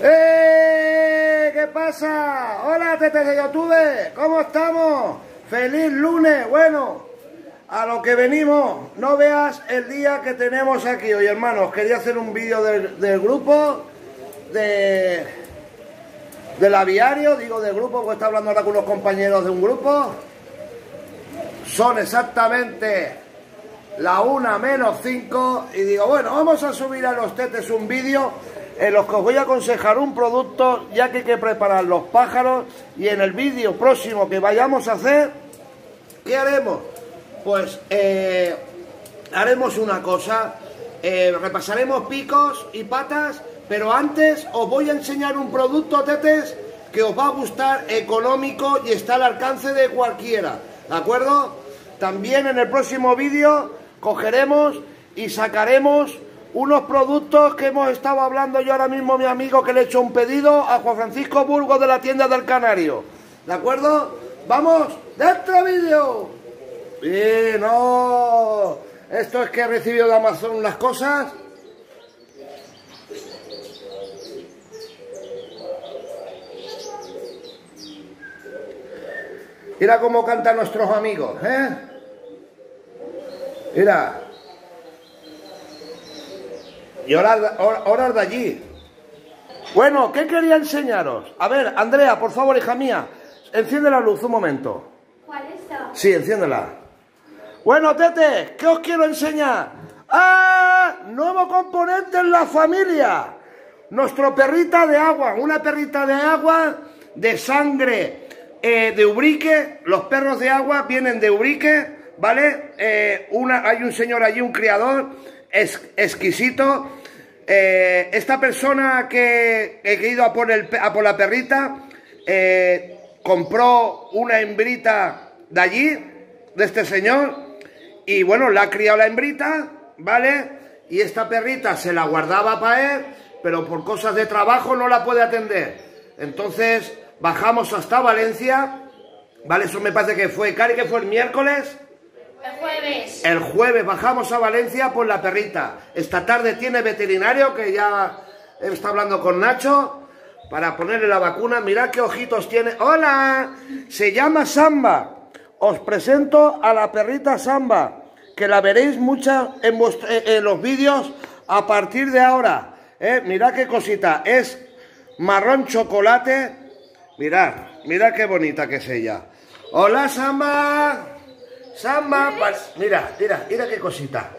¿Qué pasa? Hola, tetes de YouTube, ¿cómo estamos? ¡Feliz lunes! Bueno, a lo que venimos, no veas el día que tenemos aquí hoy, hermanos. Quería hacer un vídeo del grupo, del aviario, digo del grupo, porque está hablando ahora con unos compañeros de un grupo. Son exactamente la 1:05 y digo, bueno, vamos a subir a los tetes un vídeo en los que os voy a aconsejar un producto, ya que hay que preparar los pájaros. Y en el vídeo próximo que vayamos a hacer, ¿qué haremos? Pues haremos una cosa, repasaremos picos y patas, pero antes os voy a enseñar un producto, tetes, que os va a gustar, económico y está al alcance de cualquiera, ¿de acuerdo? También en el próximo vídeo cogeremos y sacaremos unos productos que hemos estado hablando yo ahora mismo, mi amigo, que le he hecho un pedido a Juan Francisco Burgos de la tienda del Canario. ¿De acuerdo? ¡Vamos! ¡Dentro vídeo! No. Esto es que he recibido de Amazon unas cosas. Mira cómo cantan nuestros amigos, ¿eh? Mira. Y horas de allí. Bueno, ¿qué quería enseñaros? A ver, Andrea, por favor, hija mía, enciende la luz un momento. ¿Cuál está? Sí, enciéndela. Bueno, tete, ¿qué os quiero enseñar? ¡Ah! Nuevo componente en la familia. Nuestro perrita de agua. Una perrita de agua de sangre de Ubrique. Los perros de agua vienen de Ubrique, ¿vale? Hay un señor allí, un criador exquisito. Esta persona que he ido a por la perrita compró una hembrita de allí, de este señor, y bueno, la ha criado la hembrita, ¿vale? Y esta perrita se la guardaba para él, pero por cosas de trabajo no la puede atender. Entonces bajamos hasta Valencia, ¿vale? Eso me parece que fue, Cari, que fue el miércoles. El jueves. El jueves bajamos a Valencia por la perrita. Esta tarde tiene veterinario, que ya está hablando con Nacho, para ponerle la vacuna. Mirad qué ojitos tiene. ¡Hola! Se llama Samba. Os presento a la perrita Samba, que la veréis mucha en los vídeos a partir de ahora. Mirad qué cosita. Es marrón chocolate. Mirad qué bonita que es ella. ¡Hola, Samba! Samba, mira qué cosita.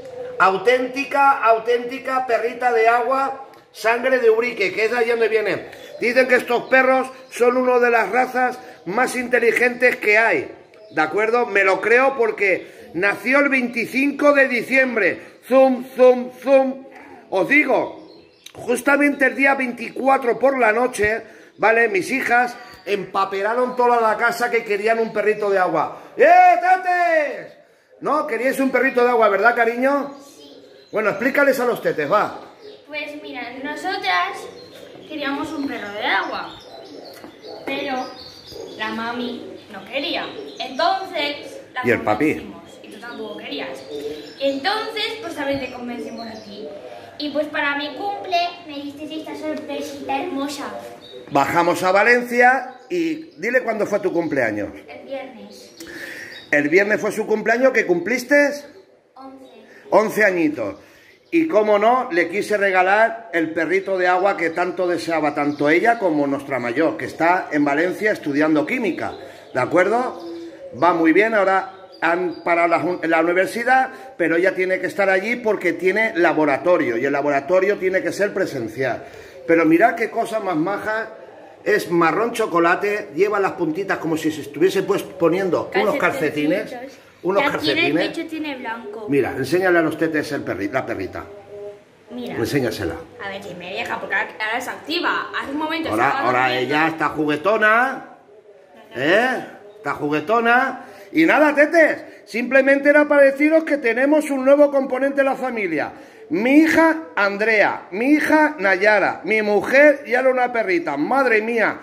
Auténtica perrita de agua, sangre de Ubrique, que es de allí donde viene. Dicen que estos perros son una de las razas más inteligentes que hay, ¿de acuerdo? Me lo creo porque nació el 25 de diciembre. Zum. Os digo, justamente el día 24 por la noche, ¿vale? Mis hijas empapelaron toda la casa que querían un perrito de agua. ¡Tetes! No, queríais un perrito de agua, ¿verdad, cariño? Sí. Bueno, explícales a los tetes, va. Pues mira, nosotras queríamos un perro de agua, pero la mami no quería. Entonces la ¿Y el papi? convencimos, y tú tampoco querías. Entonces, pues también te convencimos a ti. Y pues para mi cumple me diste esta sorpresita hermosa. Bajamos a Valencia y dile cuándo fue tu cumpleaños. El viernes. El viernes fue su cumpleaños, ¿que cumpliste? 11. 11 añitos. Y cómo no, le quise regalar el perrito de agua que tanto deseaba, tanto ella como nuestra mayor, que está en Valencia estudiando química, ¿de acuerdo? Va muy bien, ahora han parado la universidad, pero ella tiene que estar allí porque tiene laboratorio, y el laboratorio tiene que ser presencial. Pero mirad qué cosa más maja. Es marrón chocolate, lleva las puntitas como si se estuviese pues poniendo unos calcetines. Unos calcetines. Aquí en el pecho tiene blanco. Mira, enséñale a los tetes la perrita. Mira. Enséñasela. A ver si me deja, porque ahora se activa. Hace un momento Ahora ella está juguetona. Está juguetona. Y nada, tetes, simplemente era para deciros que tenemos un nuevo componente en la familia. Mi hija Andrea, mi hija Nayara, mi mujer y ahora una perrita, madre mía.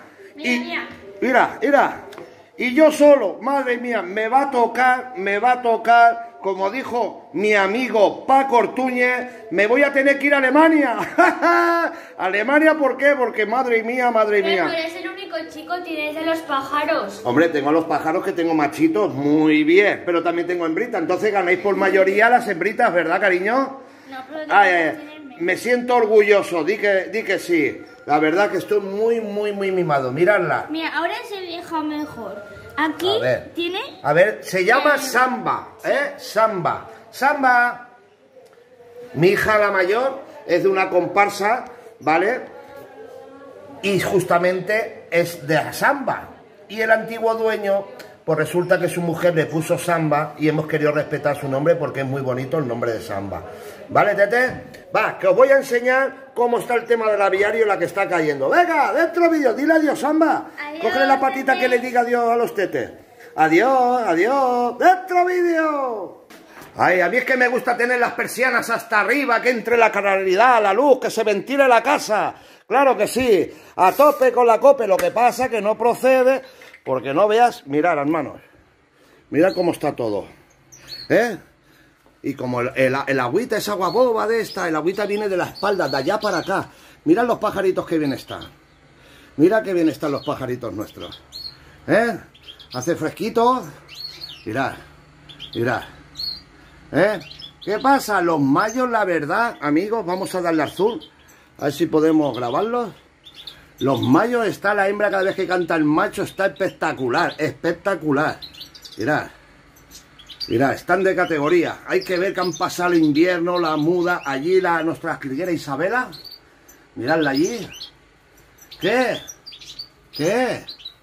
Mira. Y yo solo, madre mía, me va a tocar como dijo mi amigo Paco Ortúñez, me voy a tener que ir a Alemania. ¿Alemania por qué? Porque madre mía, madre mía. Pero eres el único chico, tienes de los pájaros. Hombre, tengo a los pájaros que tengo machitos, muy bien, pero también tengo hembritas, entonces ganáis por mayoría las hembritas, ¿verdad, cariño? No, pero me siento orgulloso, di que sí. La verdad que estoy muy mimado, miradla. Mira, ahora se deja mejor. Aquí tiene... A ver, se llama Samba, Samba. Samba. Mi hija la mayor es de una comparsa, ¿vale? Y justamente es de la Samba. Y el antiguo dueño, pues resulta que su mujer le puso Samba y hemos querido respetar su nombre porque es muy bonito el nombre de Samba. ¿Vale, Tete? Va, que os voy a enseñar cómo está el tema del aviario y la que está cayendo. Venga, dentro vídeo, dile adiós, Samba. Adiós, cógele la patita, Tete, que le diga adiós a los tetes. Adiós, adiós, dentro vídeo. Ay, a mí es que me gusta tener las persianas hasta arriba, que entre la claridad, la luz, que se ventile la casa. Claro que sí, a tope con la cope. Lo que pasa que no procede, porque no veas, mirad, hermanos, mirad cómo está todo, y como el agüita es agua boba de esta, el agüita viene de la espalda, de allá para acá. Mirad los pajaritos que bien están. Mira que bien están los pajaritos nuestros. Hace fresquito. Mirad, mirad. ¿Qué pasa? Los mayos, la verdad, amigos, vamos a darle al zoom. A ver si podemos grabarlos. Los mayos, está la hembra cada vez que canta el macho, está espectacular, espectacular. Mirad. Mirad, están de categoría. Hay que ver que han pasado el invierno, la muda, allí nuestra cliguera Isabela. Miradla allí. ¿Qué? ¿Qué?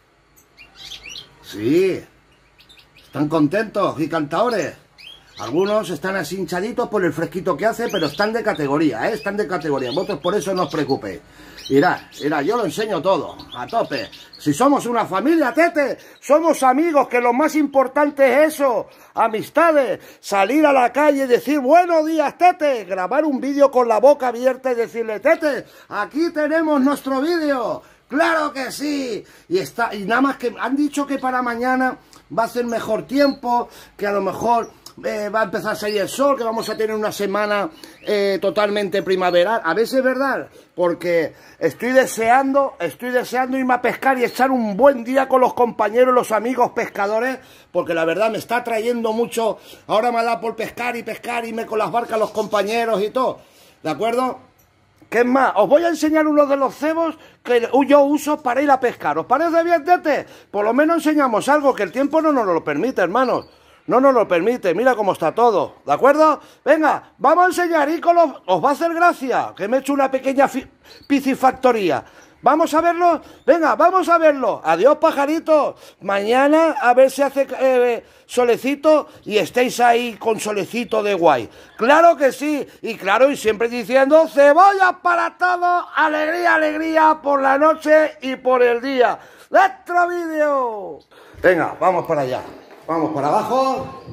Sí. Están contentos y cantadores. Algunos están así hinchaditos por el fresquito que hace, pero están de categoría, están de categoría. Vosotros por eso no os preocupéis. Mirad, mirad, yo lo enseño todo, a tope. Si somos una familia, Tete, somos amigos, que lo más importante es eso. Amistades, salir a la calle y decir buenos días, Tete. Grabar un vídeo con la boca abierta y decirle, Tete, aquí tenemos nuestro vídeo. ¡Claro que sí! Y nada más que han dicho que para mañana va a hacer mejor tiempo, que a lo mejor va a empezar a salir el sol, que vamos a tener una semana totalmente primaveral. A ver si es verdad, porque estoy deseando irme a pescar y echar un buen día con los compañeros, los amigos pescadores, porque la verdad me está atrayendo mucho. Ahora me da por pescar y irme con las barcas los compañeros y todo, ¿de acuerdo? ¿Qué es más? Os voy a enseñar uno de los cebos que yo uso para ir a pescar. ¿Os parece bien, Tete? Por lo menos enseñamos algo, que el tiempo no nos lo permite, hermanos. No nos lo permite, mira cómo está todo, ¿de acuerdo? Venga, vamos a enseñar, y os va a hacer gracia, que me he hecho una pequeña piscifactoría. ¿Vamos a verlo? Venga, vamos a verlo. Adiós, pajaritos. Mañana a ver si hace solecito y estéis ahí con solecito de guay. Claro que sí. Y claro, y siempre diciendo, cebollas para todos, alegría, alegría por la noche y por el día. ¡Nuestro vídeo! Venga, vamos para allá. Vamos para abajo.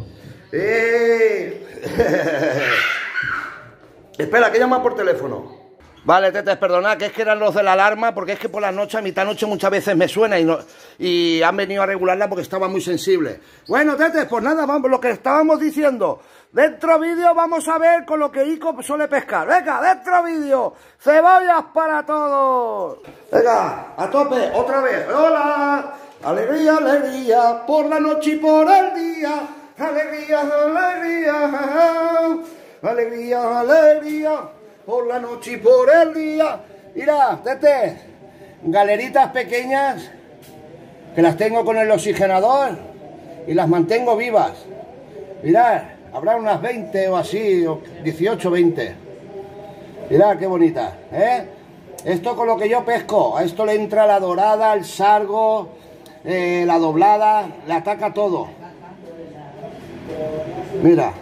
Espera, que llama por teléfono. Vale, Tetes, perdonad, que es que eran los de la alarma, porque es que por la noche, a mitad noche, muchas veces me suena y han venido a regularla porque estaba muy sensible. Bueno, Tetes, pues nada, vamos, lo que estábamos diciendo. Dentro vídeo vamos a ver con lo que Ico suele pescar. Venga, dentro vídeo. Cebollas para todos. Venga, a tope, otra vez. ¡Hola! Alegría, alegría, por la noche y por el día. Alegría, alegría, alegría, alegría, por la noche y por el día. Mira, Tete, galeritas pequeñas que las tengo con el oxigenador y las mantengo vivas. Mirad, habrá unas 20 o así, o 18, 20. Mirad qué bonitas, Esto con lo que yo pesco. A esto le entra la dorada, el sargo, la doblada, le ataca todo. Mira,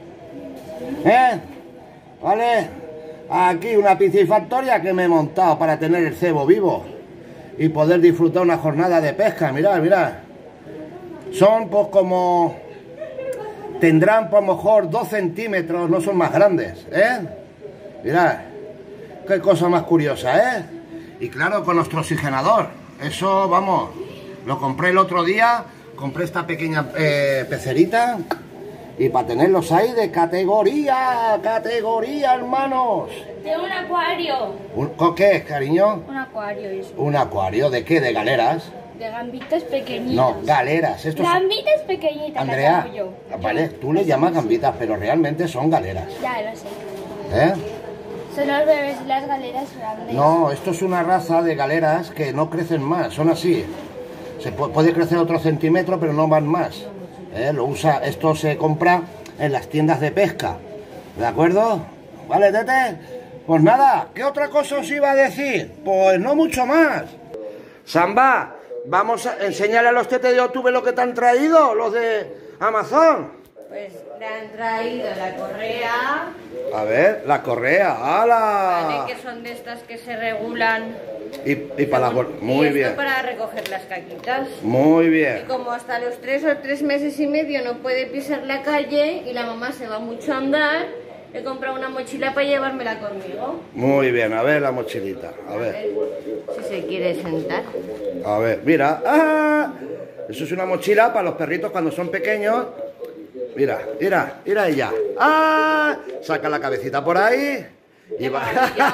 ¿vale? Aquí una piscifactoria que me he montado para tener el cebo vivo y poder disfrutar una jornada de pesca. Mirad, mirad. Son pues como... Tendrán por lo mejor 2 centímetros, no son más grandes, Mirad, qué cosa más curiosa, Y claro, con nuestro oxigenador. Eso, vamos, lo compré el otro día. Compré esta pequeña pecerita Y para tenerlos ahí de categoría, hermanos. De un acuario. ¿Con qué, cariño? Un acuario, eso. ¿Un acuario? ¿De qué? ¿De galeras? De gambitas pequeñitas. No, galeras. Gambitas pequeñitas, Andrea, las llamo yo. vale, tú le llamas gambitas, pero realmente son galeras. Ya lo sé. ¿Eh? Son los bebés y las galeras grandes. No, esto es una raza de galeras que no crecen más, son así. Se puede crecer otro centímetro, pero no van más. Esto se compra en las tiendas de pesca. ¿De acuerdo? ¿Vale, Tete? Pues nada, ¿qué otra cosa os iba a decir? Pues no mucho más. Samba, vamos a enseñarle a los tetes de YouTube lo que te han traído, los de Amazon. Pues le han traído la correa. A ver, la correa, ¡hala! Vale, que son de estas que se regulan. Y para muy y bien. esto para recoger las caquitas. Muy Y bien. como hasta los 3 o 3 meses y medio no puede pisar la calle y la mamá se va mucho a andar, he comprado una mochila para llevármela conmigo. Muy bien, a ver la mochilita, a ver. Si se quiere sentar. A ver, mira. ¡Ah! Eso es una mochila para los perritos cuando son pequeños. Mira, mira ella. ¡Ah! Saca la cabecita por ahí. Y va.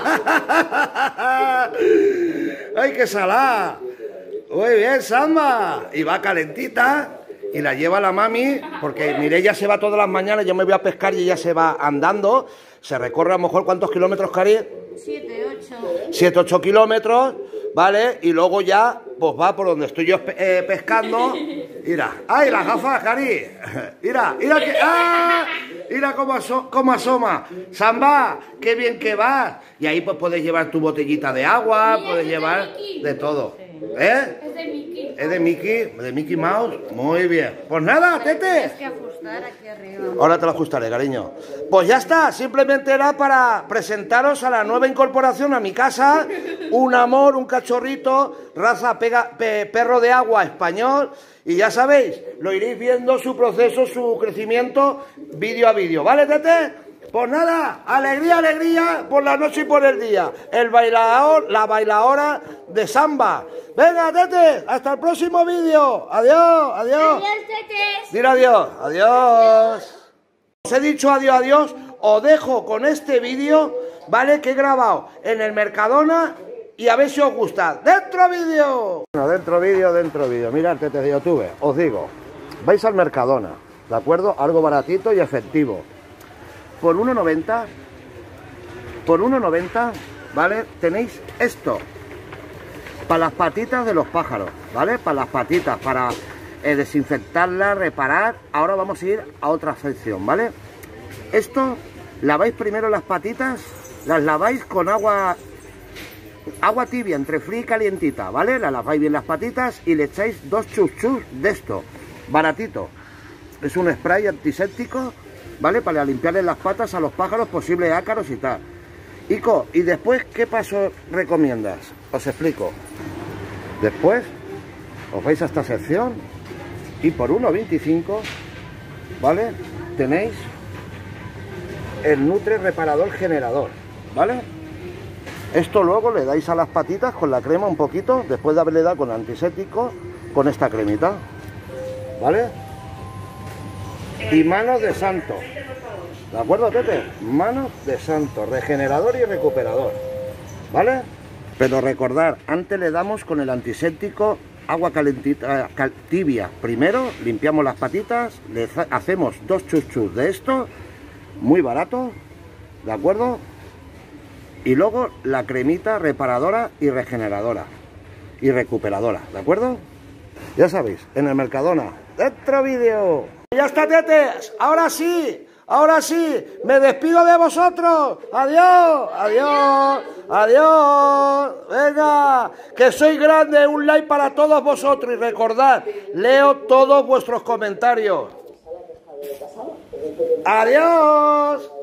¡Ay, qué salada! Muy bien, Samba. Y va calentita. Y la lleva la mami, porque Mireia se va todas las mañanas, yo me voy a pescar y ella se va andando. Se recorre a lo mejor, ¿cuántos kilómetros, Cari? 7, 8. 7, 8 kilómetros, ¿vale? Y luego ya, pues va por donde estoy yo pescando. Mira, ¡ay, las gafas, Cari! Mira que... ¡Ah! Mira cómo asoma. Samba, qué bien que vas. Y ahí pues puedes llevar tu botellita de agua, Mira, puedes es de llevar Mickey. de todo. ¿Eh? Es de Mickey. ¿Es de Mickey Mouse? Muy bien. Pues nada, Tete. Tienes que ajustar aquí arriba. Ahora te lo ajustaré, cariño. Pues ya está, simplemente era para presentaros a la nueva incorporación a mi casa. Un amor, un cachorrito, raza perro de agua español. Y ya sabéis, lo iréis viendo su proceso, su crecimiento, vídeo a vídeo. ¿Vale, Tete? Pues nada, alegría, alegría por la noche y por el día. El bailador, la bailadora de Samba. Venga, Tete, hasta el próximo vídeo. Adiós, adiós. Adiós, tetes. Dile adiós, adiós. Os he dicho adiós, adiós. Os dejo con este vídeo, ¿vale? Que he grabado en el Mercadona y a ver si os gusta. ¡Dentro vídeo! Bueno, dentro vídeo. Mirad, Tete de YouTube, os digo. Vais al Mercadona, ¿de acuerdo? Algo baratito y efectivo. Por 1,90, ¿vale? Tenéis esto. Para las patitas de los pájaros, ¿vale? Para las patitas, para desinfectarlas, reparar. Ahora vamos a ir a otra sección, ¿vale? Esto, laváis primero las patitas, las laváis con agua tibia, entre fría y calientita, ¿vale? Las laváis bien las patitas y le echáis 2 chus de esto, baratito. Es un spray antiséptico, ¿vale? Para limpiarle las patas a los pájaros, posibles ácaros y tal. Ico, ¿y después qué paso recomiendas? Os explico. Después os vais a esta sección y por 1,25, ¿vale? Tenéis el Nutre Reparador Generador, ¿vale? Esto luego le dais a las patitas con la crema un poquito, después de haberle dado con el antiséptico, con esta cremita, ¿vale? Y manos de santo, ¿de acuerdo, Tete? Manos de santo, regenerador y recuperador, ¿vale? Pero recordar, antes le damos con el antiséptico agua calentita, tibia. Primero limpiamos las patitas, le hacemos 2 chus de esto, muy barato, ¿de acuerdo? Y luego la cremita reparadora y regeneradora y recuperadora, ¿de acuerdo? Ya sabéis, en el Mercadona. ¡Dentro vídeo! ¡Ya está, tetes! ¡Ahora sí! Ahora sí, me despido de vosotros. Adiós, adiós, adiós. Venga, que soy grande. Un like para todos vosotros. Y recordad, leo todos vuestros comentarios. Adiós.